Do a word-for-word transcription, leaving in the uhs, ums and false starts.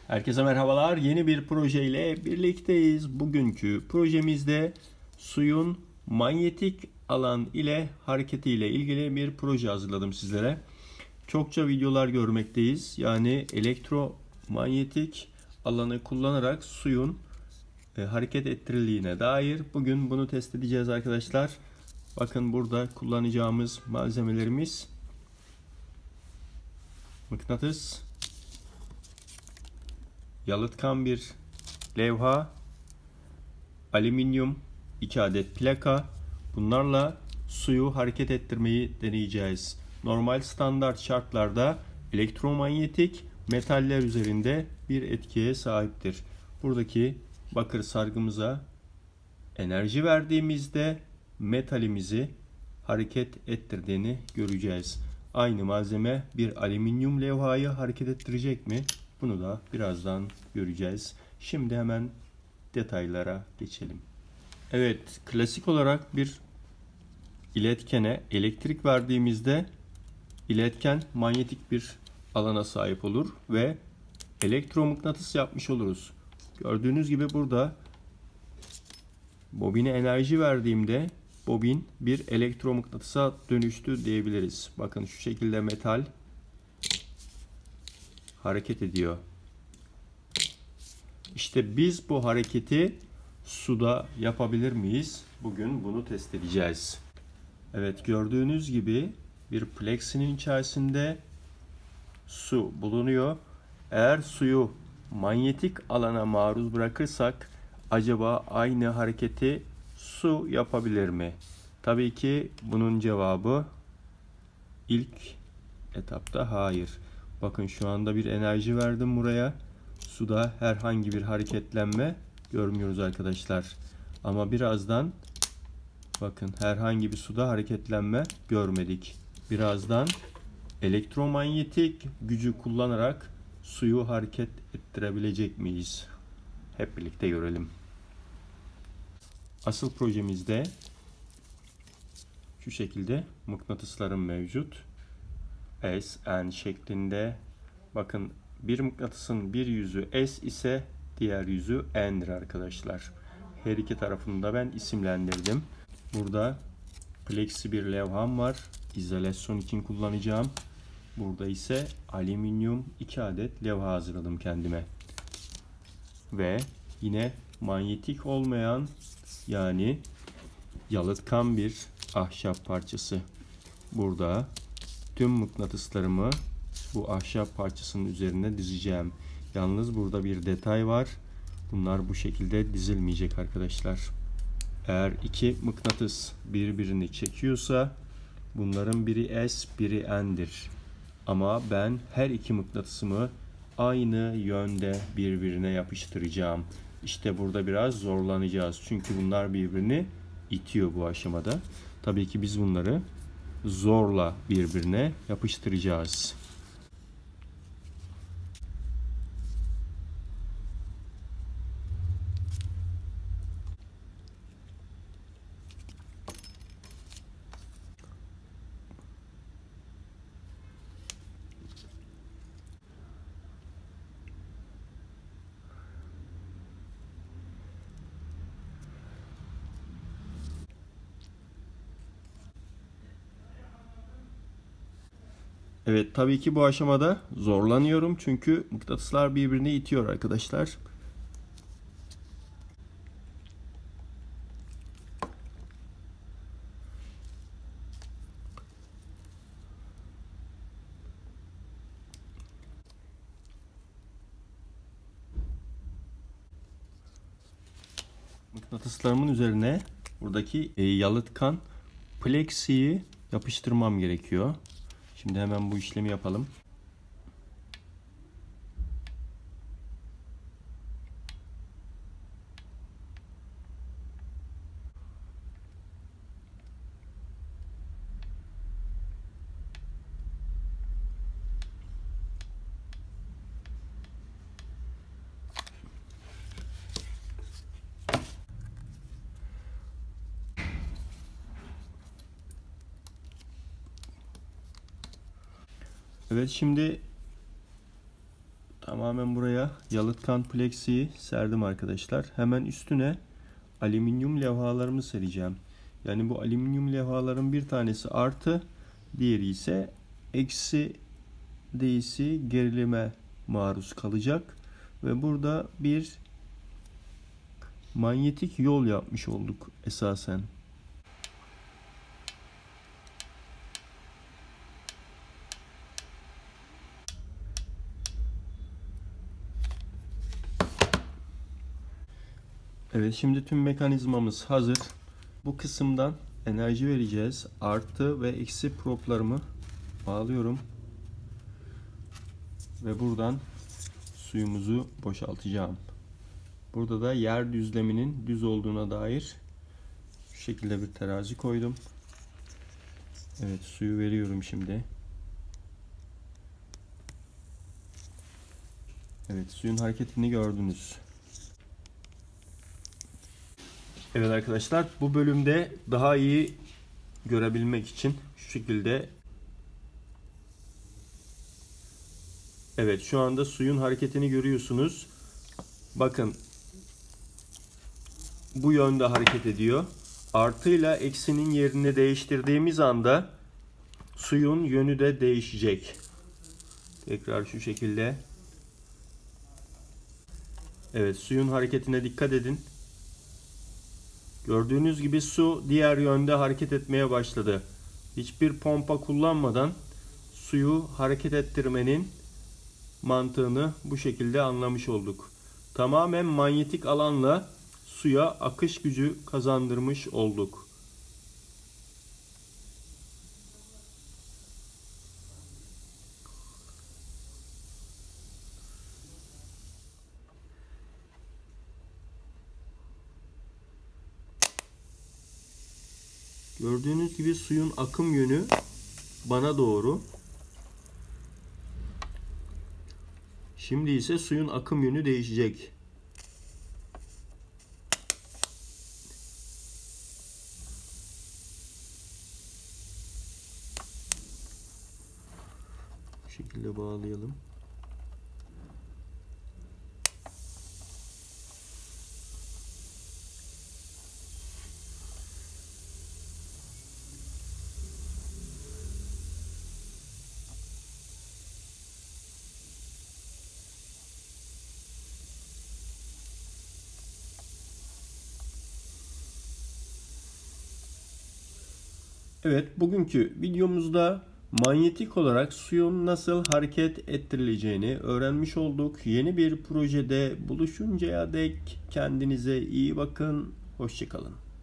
Herkese merhabalar. Yeni bir projeyle birlikteyiz. Bugünkü projemizde suyun manyetik alan ile hareketiyle ilgili bir proje hazırladım sizlere. Çokça videolar görmekteyiz. Yani elektromanyetik alanı kullanarak suyun e, hareket ettirildiğine dair. Bugün bunu test edeceğiz arkadaşlar. Bakın burada kullanacağımız malzemelerimiz mıknatıs, yalıtkan bir levha, alüminyum, iki adet plaka. Bunlarla suyu hareket ettirmeyi deneyeceğiz. Normal standart şartlarda elektromanyetik metaller üzerinde bir etkiye sahiptir. Buradaki bakır sargımıza enerji verdiğimizde metalimizi hareket ettirdiğini göreceğiz. Aynı malzeme bir alüminyum levhayı hareket ettirecek mi? Bunu da birazdan göreceğiz. Şimdi hemen detaylara geçelim. Evet, klasik olarak bir iletkene elektrik verdiğimizde iletken manyetik bir alana sahip olur ve elektromıknatıs yapmış oluruz. Gördüğünüz gibi burada bobine enerji verdiğimde bobin bir elektromıknatısa dönüştü diyebiliriz. Bakın şu şekilde metal hareket ediyor. İşte biz bu hareketi suda yapabilir miyiz? Bugün bunu test edeceğiz. Evet, gördüğünüz gibi bir pleksinin içerisinde su bulunuyor. Eğer suyu manyetik alana maruz bırakırsak acaba aynı hareketi su yapabilir mi? Tabii ki bunun cevabı ilk etapta hayır. Bakın şu anda bir enerji verdim buraya. Suda herhangi bir hareketlenme görmüyoruz arkadaşlar. Ama birazdan bakın herhangi bir suda hareketlenme görmedik. Birazdan elektromanyetik gücü kullanarak suyu hareket ettirebilecek miyiz? Hep birlikte görelim. Asıl projemizde şu şekilde mıknatıslarım mevcut. S, N şeklinde. Bakın bir mıknatısın bir yüzü S ise diğer yüzü N'dir arkadaşlar. Her iki tarafını da ben isimlendirdim. Burada plexi bir levham var. İzolasyon için kullanacağım. Burada ise alüminyum iki adet levha hazırladım kendime. Ve yine manyetik olmayan yani yalıtkan bir ahşap parçası. Burada tüm mıknatıslarımı bu ahşap parçasının üzerine dizeceğim. Yalnız burada bir detay var. Bunlar bu şekilde dizilmeyecek arkadaşlar. Eğer iki mıknatıs birbirini çekiyorsa bunların biri S, biri N'dir. Ama ben her iki mıknatısımı aynı yönde birbirine yapıştıracağım. İşte burada biraz zorlanacağız. Çünkü bunlar birbirini itiyor bu aşamada. Tabii ki biz bunları zorla birbirine yapıştıracağız. Evet, tabii ki bu aşamada zorlanıyorum çünkü mıknatıslar birbirini itiyor arkadaşlar. Mıknatıslarımın üzerine buradaki e, yalıtkan plexiyi yapıştırmam gerekiyor. Şimdi hemen bu işlemi yapalım. Evet, şimdi Tamamen buraya yalıtkan plexiyi serdim arkadaşlar. Hemen üstüne alüminyum levhalarımı sereceğim. Yani bu alüminyum levhaların bir tanesi artı, diğeri ise eksi D C gerilime maruz kalacak. Ve burada bir manyetik yol yapmış olduk esasen. Evet, şimdi tüm mekanizmamız hazır. Bu kısımdan enerji vereceğiz. Artı ve eksi proplarımı bağlıyorum. Ve buradan suyumuzu boşaltacağım. Burada da yer düzleminin düz olduğuna dair şu şekilde bir terazi koydum. Evet, suyu veriyorum şimdi. Evet, suyun hareketini gördünüz. Evet arkadaşlar, bu bölümde daha iyi görebilmek için şu şekilde, evet, şu anda suyun hareketini görüyorsunuz. Bakın, bu yönde hareket ediyor. Artıyla eksinin yerini değiştirdiğimiz anda suyun yönü de değişecek. Tekrar şu şekilde. Evet, suyun hareketine dikkat edin. Gördüğünüz gibi su diğer yönde hareket etmeye başladı. Hiçbir pompa kullanmadan suyu hareket ettirmenin mantığını bu şekilde anlamış olduk. Tamamen manyetik alanla suya akış gücü kazandırmış olduk. Gördüğünüz gibi suyun akım yönü bana doğru. Şimdi ise suyun akım yönü değişecek. Bu şekilde bağlayalım. Evet, bugünkü videomuzda manyetik olarak suyun nasıl hareket ettirileceğini öğrenmiş olduk. Yeni bir projede buluşuncaya dek kendinize iyi bakın. Hoşça kalın.